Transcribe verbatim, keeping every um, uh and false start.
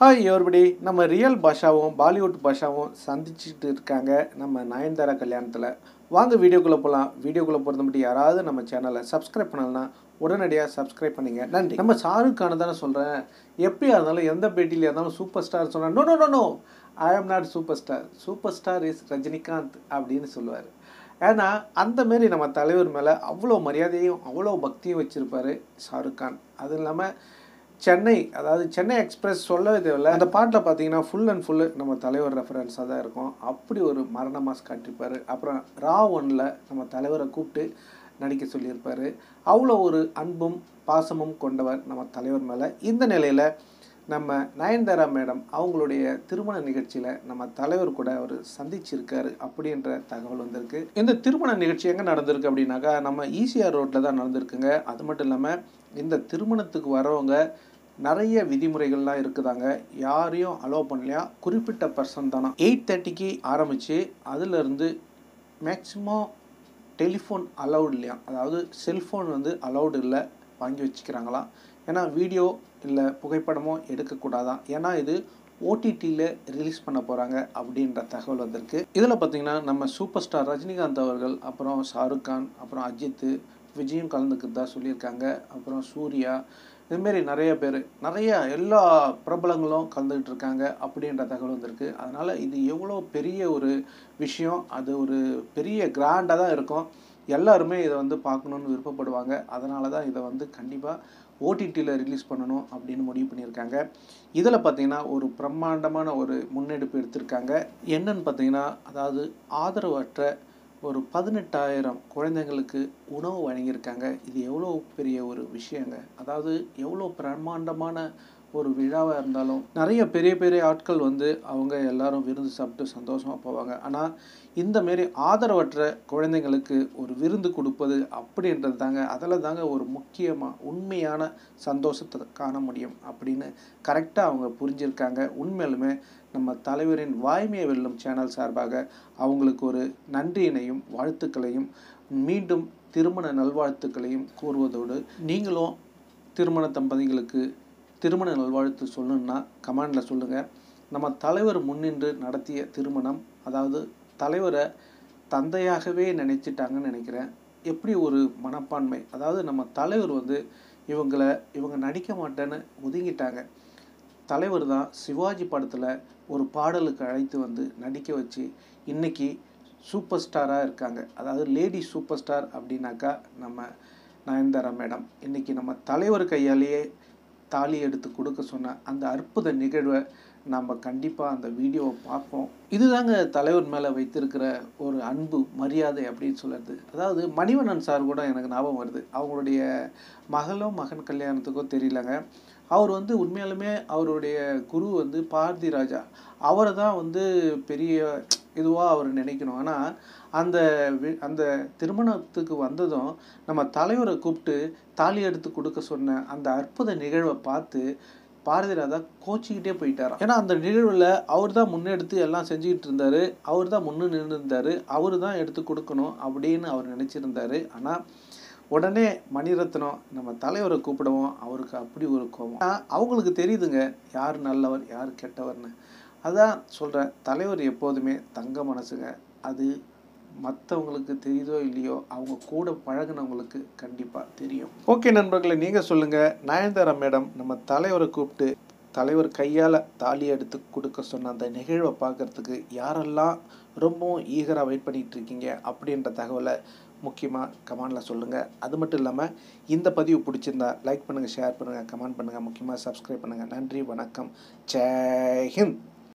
Hi everybody, நம்ம real பாஷாவும் பாலிவுட் பாஷாவும் சந்திச்சிட்டு இருக்காங்க நம்ம நயன்தாரா கல்யாணத்துல. வாங்க வீடியோக்குள்ள போலாம். வீடியோக்குள்ள போறது மட்டும் யாராவது நம்ம சேனலை சப்ஸ்கிரைப் பண்ணலனா உடனடியா சப்ஸ்கிரைப் பண்ணுங்க. நன்றி. நம்ம ஷாருக் கான தான சொல்றேன். எப்படியா இருந்தாலும் எந்த பேட்டில இருந்தாலும் சூப்பர் ஸ்டார் சொன்னா no no no no I am not superstar. Superstar is Rajinikanth அப்படினு சொல்வாரு. ஏன்னா அந்த மாதிரி நம்ம தலைவர் மேல அவ்வளவு மரியாதையும் அவ்வளவு பக்தியும் வச்சிருப்பாரு ஷாருக் கான். அது இல்லாம சென்னை அதாவது சென்னை எக்ஸ்பிரஸ் சொல்லவே தேவையில்ல. அந்த பாட்டில் பார்த்தீங்கன்னா ஃபுல் அண்ட் ஃபுல்லு நம்ம தலைவர் ரெஃபரன்ஸாக தான் இருக்கும். அப்படி ஒரு மரண மாஸ் காட்டியிருப்பார். அப்புறம் ரா ஒன்னில் நம்ம தலைவரை கூப்பிட்டு நடிக்க சொல்லியிருப்பார். அவ்வளோ ஒரு அன்பும் பாசமும் கொண்டவர் நம்ம தலைவர் மேலே. இந்த நிலையில் நம்ம நயன்தாரா மேடம் அவங்களுடைய திருமண நிகழ்ச்சியில் நம்ம தலைவர் கூட அவர் சந்திச்சிருக்காரு அப்படின்ற தகவல் வந்திருக்கு. இந்த திருமண நிகழ்ச்சி எங்கே நடந்திருக்கு அப்படின்னாக்கா நம்ம ஈசிஆர் ரோட்டில் தான் நடந்திருக்குங்க. அது மட்டும் இல்லாமல் இந்த திருமணத்துக்கு வரவங்க நிறைய விதிமுறைகள்லாம் இருக்குதாங்க. யாரையும் அலோவ் பண்ணலையா, குறிப்பிட்ட பர்சன் தானா. எயிட் தேர்ட்டிக்கு ஆரம்பித்து அதிலிருந்து மேக்ஸிமம் டெலிஃபோன் அலௌடு இல்லையா, அதாவது செல்ஃபோன் வந்து அலௌடு இல்லை, வாங்கி வச்சுக்கிறாங்களாம். ஏன்னா வீடியோ இல்லை புகைப்படமோ எடுக்கக்கூடாதான். ஏன்னா இது ஓடிடியில் ரிலீஸ் பண்ண போகிறாங்க அப்படின்ற தகவல் வந்திருக்கு. இதில் பார்த்திங்கன்னா நம்ம சூப்பர் ஸ்டார் ரஜினிகாந்த் அவர்கள், அப்புறம் ஷாருக் கான், அப்புறம் அஜித், விஜயும் கலந்துக்கிறதா சொல்லியிருக்காங்க. அப்புறம் சூர்யா, இதுமாரி நிறைய பேர், நிறைய எல்லா பிரபலங்களும் கலந்துக்கிட்டு இருக்காங்க அப்படின்ற தகவல் வந்திருக்கு. அதனால் இது எவ்வளோ பெரிய ஒரு விஷயம், அது ஒரு பெரிய கிராண்டாக தான் இருக்கும். எல்லாருமே இதை வந்து பார்க்கணுன்னு விருப்பப்படுவாங்க. அதனால தான் இதை வந்து கண்டிப்பாக ஓடிடியில் ரிலீஸ் பண்ணணும் அப்படின்னு முடிவு பண்ணியிருக்காங்க. இதில் பார்த்திங்கன்னா ஒரு பிரம்மாண்டமான ஒரு முன்னெடுப்பு எடுத்திருக்காங்க. என்னன்னு பார்த்திங்கன்னா, அதாவது ஆதரவற்ற ஒரு பதினெட்டாயிரம் குழந்தைங்களுக்கு உணவு வழங்கியிருக்காங்க. இது எவ்வளோ பெரிய ஒரு விஷயங்க. அதாவது எவ்வளோ பிரம்மாண்டமான ஒரு விழாவாக இருந்தாலும் நிறைய பெரிய பெரிய ஆட்கள் வந்து அவங்க எல்லாரும் விருந்து சாப்பிட்டு சந்தோஷமாக போவாங்க. ஆனால் இந்தமாரி ஆதரவற்ற குழந்தைங்களுக்கு ஒரு விருந்து கொடுப்பது அப்படின்றது தாங்க, அதில் தாங்க ஒரு முக்கியமாக உண்மையான சந்தோஷத்தை காண முடியும் அப்படின்னு கரெக்டாக அவங்க புரிஞ்சிருக்காங்க. உண்மையிலுமே நம்ம தலைவரின் வாய்மையை வெல்லும் சேனல் சார்பாக அவங்களுக்கு ஒரு நன்றியினையும் வாழ்த்துக்களையும் மீண்டும் திருமண நல்வாழ்த்துக்களையும் கூறுவதோடு, நீங்களும் திருமண தம்பதிகளுக்கு திருமண நல்வாழ்த்து சொல்லணுன்னா கமெண்டில் சொல்லுங்கள். நம்ம தலைவர் முன்னின்று நடத்திய திருமணம், அதாவது தலைவரை தந்தையாகவே நினச்சிட்டாங்கன்னு நினைக்கிறேன். எப்படி ஒரு மனப்பான்மை, அதாவது நம்ம தலைவர் வந்து இவங்களை இவங்க நடிக்க மாட்டேன்னு ஒதுங்கிட்டாங்க. தலைவர் தான் சிவாஜி படத்தில் ஒரு பாடலுக்கு அழைத்து வந்து நடிக்க வச்சு இன்றைக்கி சூப்பர் ஸ்டாராக இருக்காங்க. அதாவது லேடி சூப்பர் ஸ்டார் அப்படின்னாக்கா நம்ம நயன்தாரா மேடம். இன்றைக்கி நம்ம தலைவர் கையாலேயே தாலி எடுத்து கொடுக்க சொன்ன அந்த அற்புத நிகழ்வை நம்ம கண்டிப்பாக அந்த வீடியோவை பார்ப்போம். இதுதாங்க தலைவர் மேலே வைத்திருக்கிற ஒரு அன்பு மரியாதை அப்படின்னு சொல்லுறது. அதாவது மணிவண்ணன் சார் கூட எனக்கு ஞாபகம் வருது. அவங்களுடைய மகளோ மகன் கல்யாணத்துக்கோ தெரியலங்க, அவர் வந்து உண்மையாலுமே அவருடைய குரு வந்து பாரதி ராஜா, அவரை தான் வந்து பெரிய இதுவாக அவர் நினைக்கணும். ஆனால் அந்த அந்த திருமணத்துக்கு வந்ததும் நம்ம தலைவரை கூப்பிட்டு தாலி எடுத்து கொடுக்க சொன்ன அந்த அற்புத நிகழ்வை பார்த்து பாரதி ராஜா கோச்சிக்கிட்டே போயிட்டாராம். ஏன்னா அந்த நிகழ்வில் அவர் தான் முன்னெடுத்து எல்லாம் செஞ்சுக்கிட்டு இருந்தார், அவர் தான் முன்னு நின்று இருந்தார், அவர் தான் எடுத்து கொடுக்கணும் அப்படின்னு அவர் நினச்சிருந்தார். ஆனால் உடனே மணிரத்னம் நம்ம தலைவரை கூப்பிடவும் அவருக்கு அப்படி ஒரு கோபம். அவங்களுக்கு தெரியுதுங்க யார் நல்லவர் யார் கெட்டவர்னு. அதான் சொல்கிறேன், தலைவர் எப்போதுமே தங்க மனசுங்க. அது மற்றவங்களுக்கு தெரியுதோ இல்லையோ, அவங்க கூட பழகினவங்களுக்கு கண்டிப்பாக தெரியும். ஓகே நண்பர்களே, நீங்கள் சொல்லுங்கள், நயன்தாரா மேடம் நம்ம தலைவரை கூப்பிட்டு தலைவர் கையால் தாலி எடுத்து கொடுக்க சொன்ன அந்த நிகழ்வை பார்க்குறதுக்கு யாரெல்லாம் ரொம்பவும் ஈகராக வெயிட் பண்ணிகிட்டு இருக்கீங்க அப்படின்ற தகவலை முக்கியமாக கமெண்டில் சொல்லுங்கள். அது மட்டும் இல்லாமல் இந்த பதிவு பிடிச்சிருந்தா லைக் பண்ணுங்கள், ஷேர் பண்ணுங்கள், கமெண்ட் பண்ணுங்கள், முக்கியமாக சப்ஸ்கிரைப் பண்ணுங்கள். நன்றி, வணக்கம், ஜெய் ஹிந்த்.